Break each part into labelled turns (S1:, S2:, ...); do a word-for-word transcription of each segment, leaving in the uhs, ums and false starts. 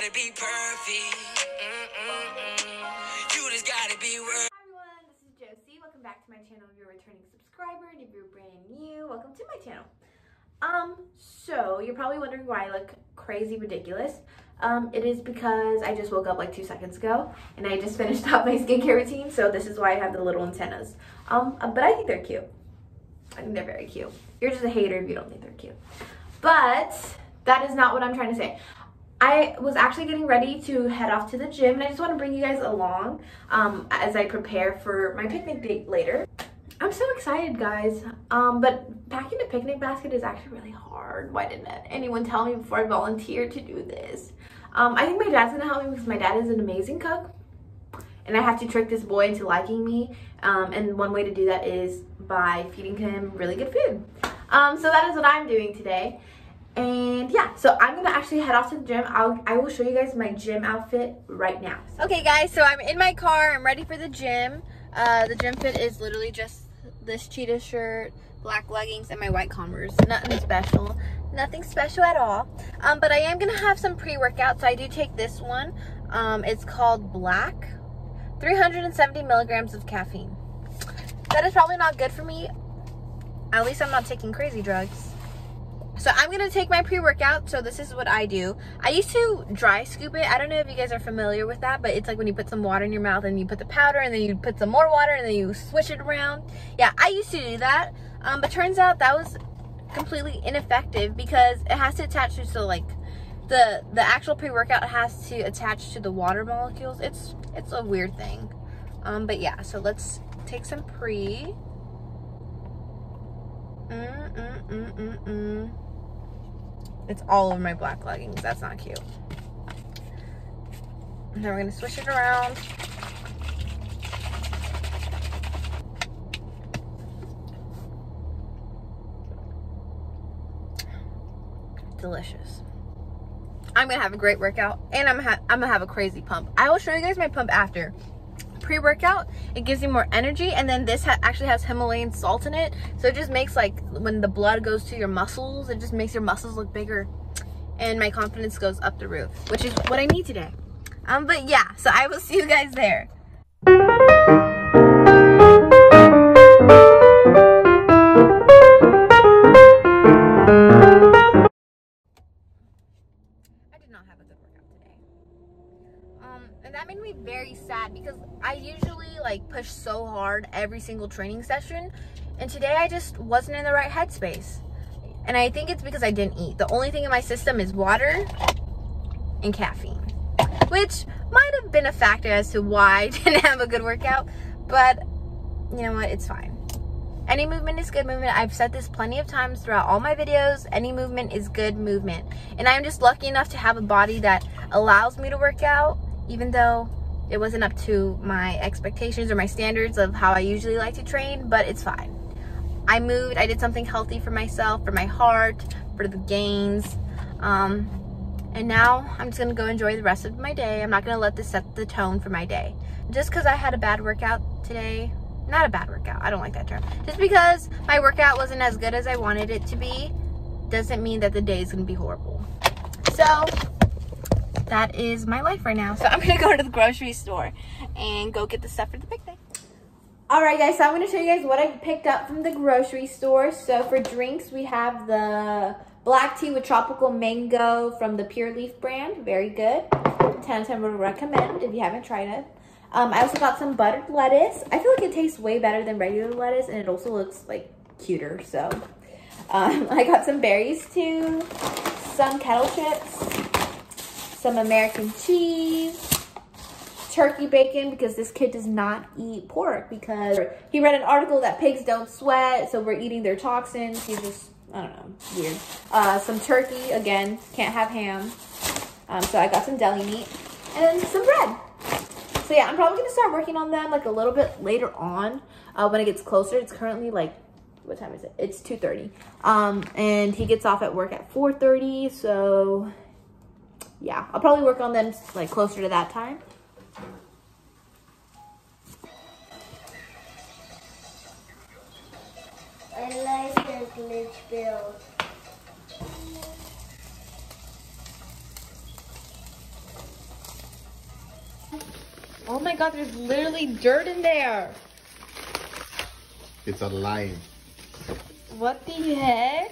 S1: gotta be perfect. Mm-mm-mm. You just gotta be worth.
S2: Hi everyone, this is Josie. Welcome back to my channel. If you're a returning subscriber and if you're brand new, welcome to my channel. Um, so you're probably wondering why I look crazy ridiculous. Um, it is because I just woke up like two seconds ago and I just finished up my skincare routine, so this is why I have the little antennas. Um, but I think they're cute. I think they're very cute. You're just a hater if you don't think they're cute. But that is not what I'm trying to say. I was actually getting ready to head off to the gym, and I just want to bring you guys along um, as I prepare for my picnic date later. I'm so excited, guys. Um, but packing a picnic basket is actually really hard. Why didn't anyone tell me before I volunteered to do this? Um, I think my dad's gonna help me because my dad is an amazing cook, and I have to trick this boy into liking me. Um, and one way to do that is by feeding him really good food. Um, so that is what I'm doing today. And yeah, so I'm gonna actually head off to the gym. I'll, I will show you guys my gym outfit right now. Okay guys, so I'm in my car. I'm ready for the gym. Uh, the gym fit is literally just this cheetah shirt, black leggings, and my white Converse. Nothing special. Nothing special at all. Um, but I am gonna have some pre-workout, so I do take this one. Um, it's called Black. three hundred seventy milligrams of caffeine. That is probably not good for me. At least I'm not taking crazy drugs. So I'm gonna take my pre-workout. So this is what I do. I used to dry scoop it. I don't know if you guys are familiar with that, but it's like when you put some water in your mouth and you put the powder and then you put some more water and then you swish it around. Yeah, I used to do that. Um, but turns out that was completely ineffective because it has to attach to, so like the the actual pre-workout has to attach to the water molecules. It's it's a weird thing. Um, but yeah, so let's take some pre. Mm, mm, mm, mm, mm. It's all over my black leggings. That's not cute. And then we're gonna swish it around. Delicious. I'm gonna have a great workout, and I'm gonna, ha I'm gonna have a crazy pump. I will show you guys my pump after. Pre-workout, it gives you more energy, and then this ha actually has Himalayan salt in it, so it just makes, like, when the blood goes to your muscles, it just makes your muscles look bigger, and my confidence goes up the roof, which is what I need today. Um but yeah, so I will see you guys there. I did not have a good workout today. Um, and that made me very sad because I usually like push so hard every single training session, and today I just wasn't in the right headspace. And I think it's because I didn't eat. The only thing in my system is water and caffeine, which might have been a factor as to why I didn't have a good workout, but you know what, it's fine. Any movement is good movement. I've said this plenty of times throughout all my videos. Any movement is good movement. And I'm just lucky enough to have a body that allows me to work out, even though it wasn't up to my expectations or my standards of how I usually like to train, but it's fine. I moved, I did something healthy for myself, for my heart, for the gains. Um, and now I'm just gonna go enjoy the rest of my day. I'm not gonna let this set the tone for my day. Just because I had a bad workout today, not a bad workout, I don't like that term. Just because my workout wasn't as good as I wanted it to be, doesn't mean that the day is gonna be horrible. So, that is my life right now. So I'm gonna go to the grocery store and go get the stuff for the picnic. All right, guys, so I'm gonna show you guys what I picked up from the grocery store. So for drinks, we have the black tea with tropical mango from the Pure Leaf brand. Very good. ten out of ten would recommend if you haven't tried it. Um, I also got some buttered lettuce. I feel like it tastes way better than regular lettuce, and it also looks like cuter. So um, I got some berries too, some kettle chips, some American cheese, turkey bacon, because this kid does not eat pork because he read an article that pigs don't sweat, so we're eating their toxins. He's just, I don't know, weird. Uh, some turkey, again, can't have ham. Um, so I got some deli meat and some bread. So yeah, I'm probably gonna start working on them like a little bit later on uh, when it gets closer. It's currently like, what time is it? It's two thirty. Um, and he gets off at work at four thirty, so yeah, I'll probably work on them like closer to that time.
S3: I like the glitch build.
S2: Oh my god, there's literally dirt in there.
S4: It's a lime.
S2: What the heck?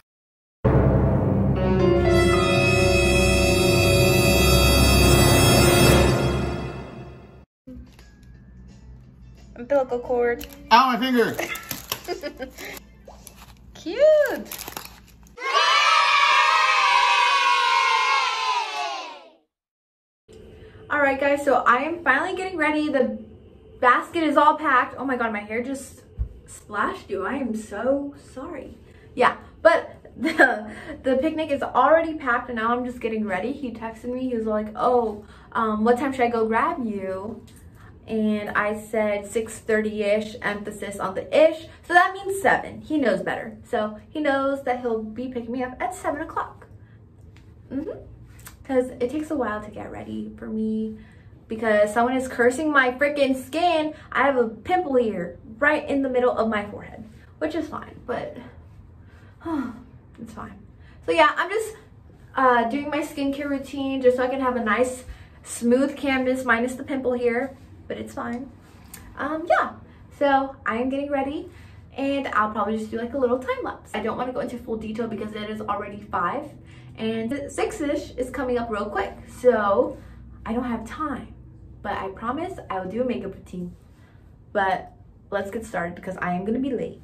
S2: Umbilical cord.
S4: Ow, my finger!
S2: Cute! Alright guys, so I am finally getting ready. The basket is all packed. Oh my god, my hair just splashed you. I am so sorry. Yeah, but the, the picnic is already packed and now I'm just getting ready. He texted me. He was like, oh, um, what time should I go grab you? And I said six thirty-ish, emphasis on the ish. So that means seven. He knows better. So he knows that he'll be picking me up at seven o'clock. Mm-hmm. Because it takes a while to get ready for me. Because someone is cursing my freaking skin. I have a pimple here right in the middle of my forehead. Which is fine, but oh, it's fine. So yeah, I'm just uh, doing my skincare routine just so I can have a nice smooth canvas minus the pimple here. But it's fine. Um, yeah, so I am getting ready and I'll probably just do like a little time lapse. I don't want to go into full detail because it is already five and six-ish is coming up real quick. So I don't have time, but I promise I will do a makeup routine. But let's get started because I am going to be late.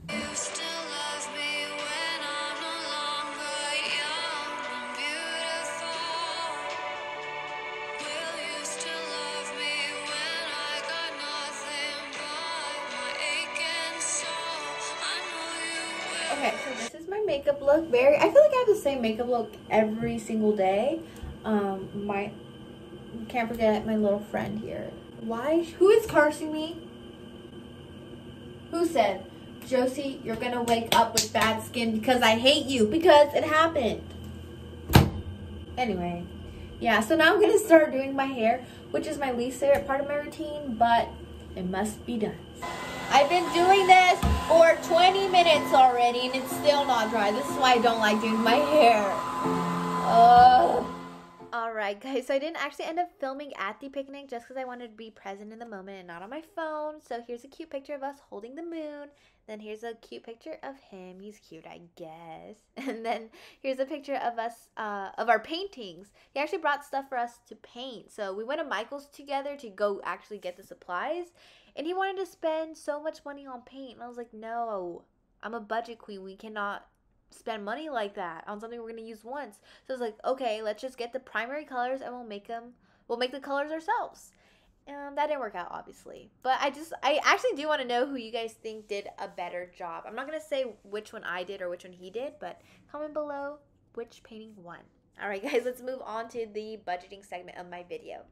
S2: Okay, so this is my makeup look. Very, I feel like I have the same makeup look every single day. Um, my, can't forget my little friend here. Why? Who is cursing me? Who said, Josie, you're gonna wake up with bad skin because I hate you? Because it happened. Anyway, yeah, so now I'm gonna start doing my hair, which is my least favorite part of my routine, but it must be done. I've been doing this for twenty minutes already and it's still not dry. This is why I don't like doing my hair. Uh. Alright guys, so I didn't actually end up filming at the picnic just because I wanted to be present in the moment and not on my phone. So here's a cute picture of us holding the moon. Then here's a cute picture of him. He's cute, I guess. And then here's a picture of us, uh, of our paintings. He actually brought stuff for us to paint. So we went to Michael's together to go actually get the supplies. And he wanted to spend so much money on paint. And I was like, no, I'm a budget queen. We cannot spend money like that on something we're going to use once. So I was like, okay, let's just get the primary colors and we'll make them, we'll make the colors ourselves. Um, that didn't work out, obviously. But I just, I actually do want to know who you guys think did a better job. I'm not going to say which one I did or which one he did, but comment below which painting won. All right, guys, let's move on to the budgeting segment of my video.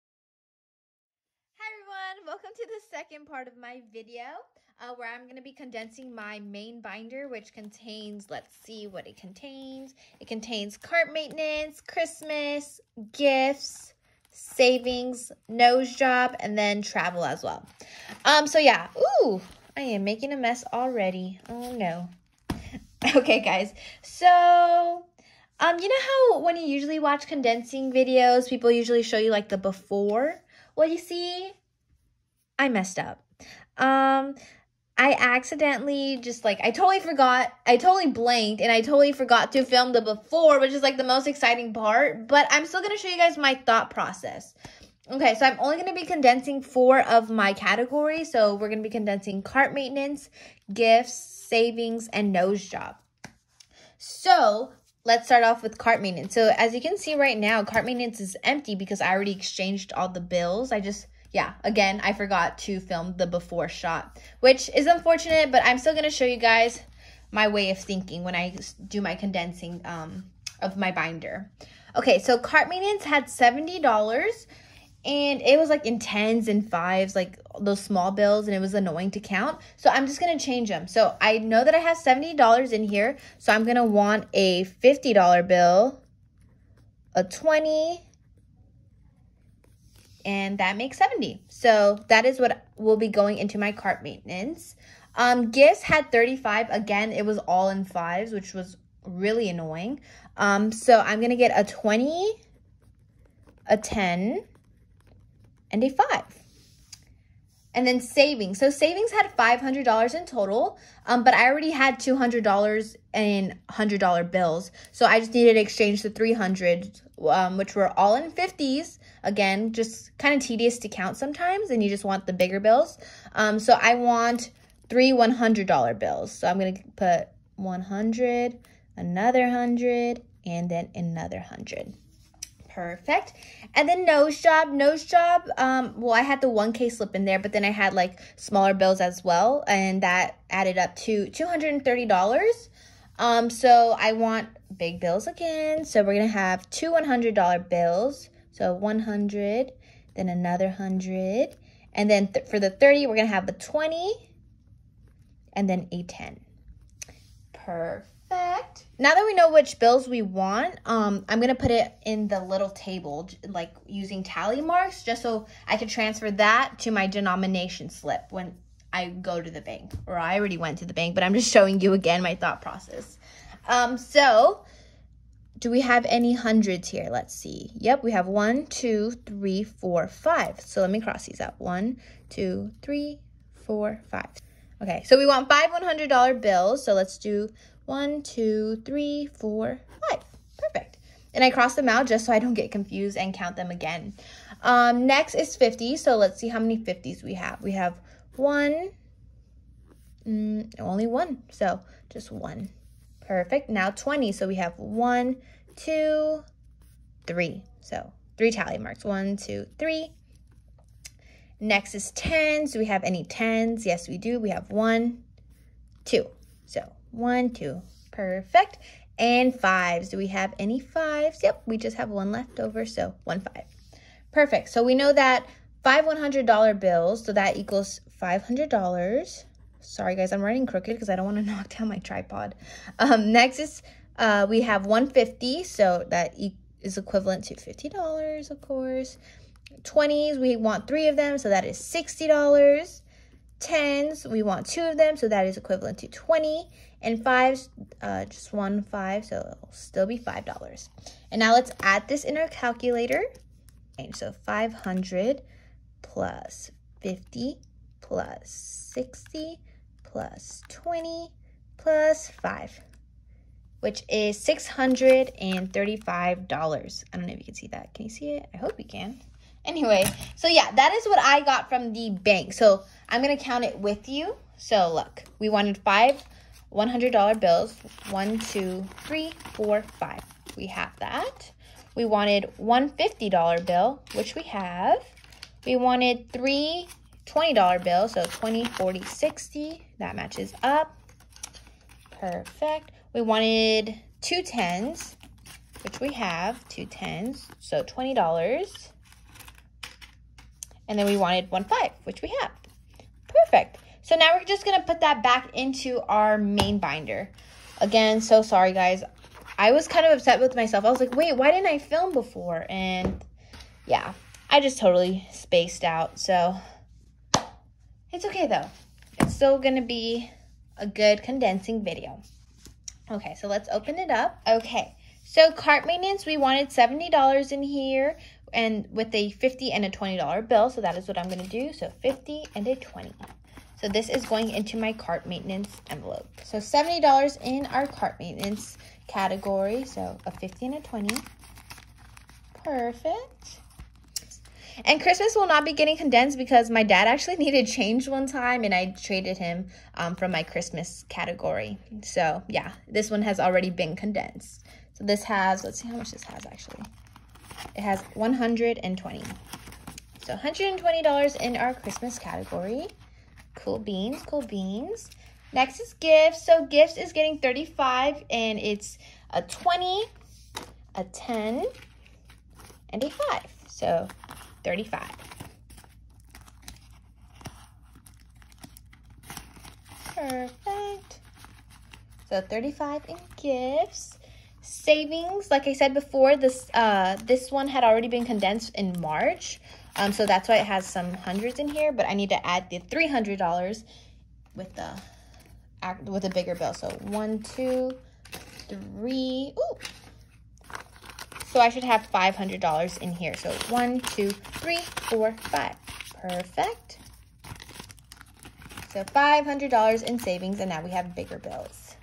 S2: Hi everyone, welcome to the second part of my video uh, where I'm going to be condensing my main binder, which contains, let's see what it contains. It contains cart maintenance, Christmas, gifts, savings, nose job, and then travel as well. Um, so yeah, ooh, I am making a mess already. Oh no. Okay guys, so um, you know how when you usually watch condensing videos, people usually show you like the before? Well, you see, I messed up. Um, I accidentally just like, I totally forgot, I totally blanked, and I totally forgot to film the before, which is like the most exciting part, but I'm still going to show you guys my thought process. Okay, so I'm only going to be condensing four of my categories. So we're going to be condensing cart maintenance, gifts, savings, and nose job. So let's start off with cart maintenance. So as you can see right now, cart maintenance is empty because I already exchanged all the bills. I just, yeah, again, I forgot to film the before shot, which is unfortunate, but I'm still going to show you guys my way of thinking when I do my condensing um, of my binder. Okay, so cart maintenance had seventy dollars, and it was like in tens and fives, like those small bills, and it was annoying to count. So I'm just going to change them. So I know that I have seventy dollars in here, so I'm going to want a fifty dollar bill, a twenty, and that makes seventy. So that is what will be going into my cart maintenance. Um, gifts had thirty-five. Again, it was all in fives, which was really annoying. Um, so I'm going to get a twenty, a ten, and a five. And then savings. So savings had five hundred dollars in total, um, but I already had two hundred dollars in one hundred dollar bills. So I just needed to exchange the three hundred, um, which were all in fifties. Again, just kind of tedious to count sometimes, and you just want the bigger bills. Um, so I want three one hundred dollar bills. So I'm going to put one hundred, another one hundred, and then another one hundred. Perfect. And then nose job, nose job, um, well, I had the one K slip in there, but then I had like smaller bills as well, and that added up to two hundred thirty dollars. Um, so I want big bills again. So we're going to have two one hundred dollar bills. So one hundred, then another one hundred. And then th for the thirty, we're going to have the twenty and then a ten. Perfect. Now that we know which bills we want, um, I'm going to put it in the little table, like using tally marks, just so I can transfer that to my denomination slip when I go to the bank. Or I already went to the bank, but I'm just showing you again my thought process. Um, so, do we have any hundreds here? Let's see. Yep, we have one, two, three, four, five. So let me cross these out. One, two, three, four, five. Okay, so we want five one hundred dollar bills. So let's do one, two, three, four, five. Perfect. And I cross them out just so I don't get confused and count them again. Um, next is fifty. So let's see how many fifties we have. We have one, mm, only one. So just one. Perfect. Now twenty. So we have one, two, three. So three tally marks. One, two, three. Next is tens. Do we have any tens? Yes, we do. We have one, two. So one, two. Perfect. And fives. Do we have any fives? Yep, we just have one left over. So one five. Perfect. So we know that five one hundred dollar bills. So that equals five hundred dollars. Sorry, guys, I'm writing crooked because I don't want to knock down my tripod. Um, next is uh, we have one fifty. So that e is equivalent to fifty dollars, of course. twenties, we want three of them, so that is sixty dollars. tens, we want two of them, so that is equivalent to twenty. And fives, uh, just one five, so it'll still be five dollars. And now let's add this in our calculator. Okay, so five hundred plus fifty plus sixty plus twenty plus five, which is six hundred thirty-five dollars. I don't know if you can see that. Can you see it? I hope you can. Anyway, so yeah, that is what I got from the bank. So I'm going to count it with you. So look, we wanted five one hundred dollar bills. One, two, three, four, five. We have that. We wanted one fifty dollar bill, which we have. We wanted three twenty dollar bills. So twenty, forty, sixty. That matches up. Perfect. We wanted two tens, which we have. Two tens. So twenty dollars. And then we wanted one five, which we have. Perfect. So now we're just going to put that back into our main binder. Again, so sorry, guys. I was kind of upset with myself. I was like, wait, why didn't I film before? And yeah, I just totally spaced out. So it's okay, though. It's still going to be a good condensing video. Okay, so let's open it up. Okay, so cart maintenance, we wanted seventy dollars in here, and with a fifty and a twenty dollar bill. So that is what I'm going to do. So fifty and a twenty. So this is going into my cart maintenance envelope. So seventy dollars in our cart maintenance category. So a fifty and a twenty. Perfect. And Christmas will not be getting condensed because my dad actually needed change one time and I traded him um, from my Christmas category. So yeah, this one has already been condensed. So this has, let's see how much this has actually. It has one hundred twenty. So one hundred twenty dollars in our Christmas category. Cool beans, cool beans. Next is gifts. So gifts is getting thirty-five and it's a twenty, a ten, and a five. So thirty-five. Perfect. So thirty-five in gifts. Savings, like I said before, this uh, this one had already been condensed in March. Um, so that's why it has some hundreds in here. But I need to add the three hundred dollars with the with a bigger bill. So one, two, three. Ooh. So I should have five hundred dollars in here. So one, two, three, four, five. Perfect. So five hundred dollars in savings, and now we have bigger bills.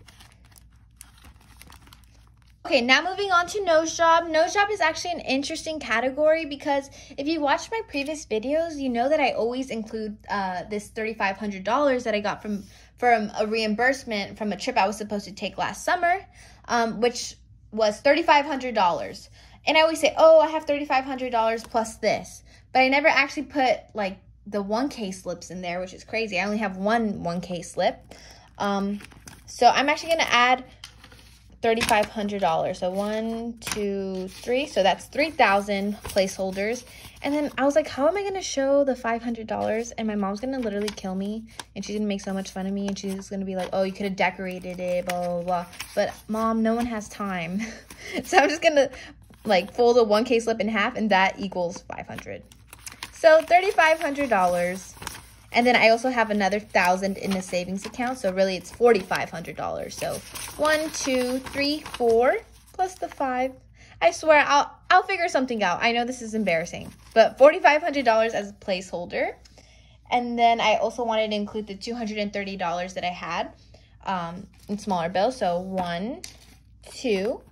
S2: Okay, now moving on to nose job. Nose job is actually an interesting category because if you watched my previous videos, you know that I always include uh, this thirty-five hundred dollars that I got from, from a reimbursement from a trip I was supposed to take last summer, um, which was thirty-five hundred dollars. And I always say, oh, I have thirty-five hundred dollars plus this. But I never actually put like the one K slips in there, which is crazy. I only have one one K slip. Um, so I'm actually going to add thirty-five hundred dollars. So one, two, three. So that's three thousand placeholders. And then I was like, how am I going to show the five hundred dollars? And my mom's going to literally kill me. And she's going to make so much fun of me. And she's going to be like, oh, you could have decorated it, blah, blah, blah. But Mom, no one has time. So I'm just going to like fold a one K slip in half, and that equals five hundred. So thirty-five hundred dollars. And then I also have another thousand in the savings account. So really it's forty-five hundred dollars. So one, two, three, four, plus the five. I swear I'll, I'll figure something out. I know this is embarrassing, but forty-five hundred dollars as a placeholder. And then I also wanted to include the two hundred thirty dollars that I had um, in smaller bills. So one, two,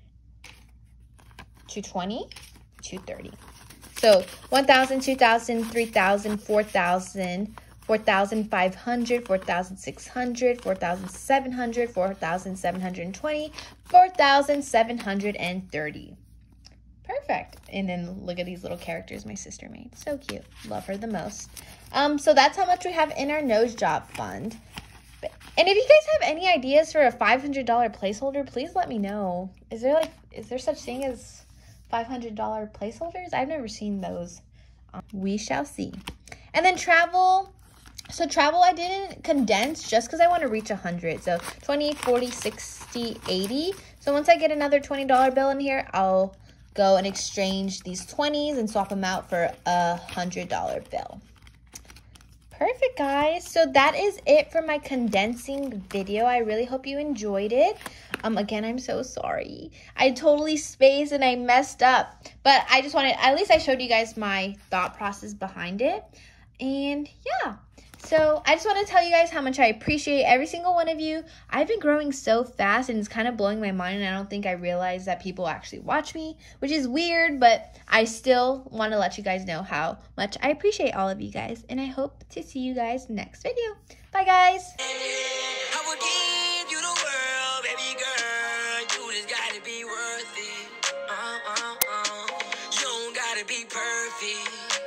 S2: two twenty, two thirty. So one thousand, two thousand, three thousand, four thousand, four thousand five hundred, four thousand six hundred, four thousand seven hundred, four thousand seven hundred twenty, four thousand seven hundred thirty. Perfect. And then look at these little characters my sister made. So cute. Love her the most. Um, so that's how much we have in our nose job fund. And if you guys have any ideas for a five hundred dollar placeholder, please let me know. Is there like, is there such thing as five hundred dollar placeholders? I've never seen those. Um, we shall see. And then travel. So travel I didn't condense just because I want to reach one hundred. So twenty, forty, sixty, eighty. So once I get another twenty dollar bill in here, I'll go and exchange these twenties and swap them out for a one hundred dollar bill. Perfect, guys. So that is it for my condensing video. I really hope you enjoyed it. Um, again, I'm so sorry. I totally spaced and I messed up. But I just wanted, at least I showed you guys my thought process behind it. And yeah. So I just want to tell you guys how much I appreciate every single one of you. I've been growing so fast and it's kind of blowing my mind. And I don't think I realized that people actually watch me, which is weird. But I still want to let you guys know how much I appreciate all of you guys. And I hope to see you guys next video. Bye, guys.
S1: I will give you the world, baby girl. You just gotta be worth it. Uh, uh, uh. You don't gotta be perfect.